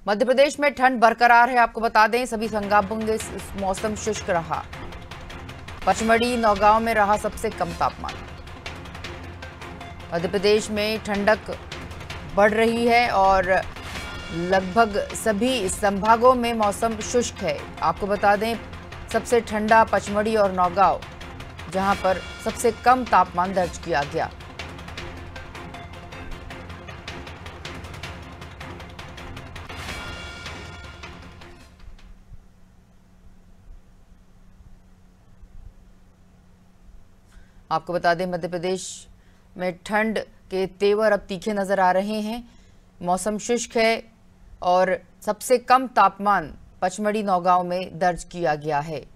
मध्य प्रदेश में ठंड बरकरार है। आपको बता दें सभी संभागों में मौसम शुष्क रहा। पचमढ़ी नौगांव में रहा सबसे कम तापमान। मध्य प्रदेश में ठंडक बढ़ रही है और लगभग सभी संभागों में मौसम शुष्क है। आपको बता दें सबसे ठंडा पचमढ़ी और नौगांव, जहां पर सबसे कम तापमान दर्ज किया गया। आपको बता दें मध्य प्रदेश में ठंड के तेवर अब तीखे नजर आ रहे हैं। मौसम शुष्क है और सबसे कम तापमान पचमढ़ी नौगांव में दर्ज किया गया है।